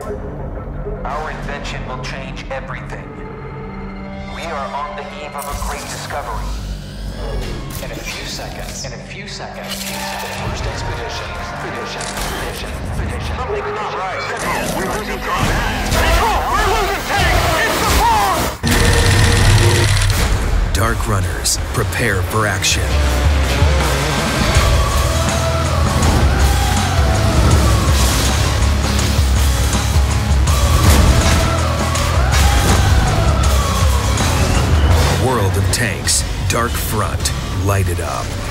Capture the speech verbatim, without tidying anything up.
Our invention will change everything. We are on the eve of a great discovery. In a few seconds, in a few seconds, the first expedition, expedition, expedition, expedition. Something's not right. We're losing contact. We're losing tanks! It's the bomb! Dark Runners, prepare for action. World of Tanks, Dark Front, light it up.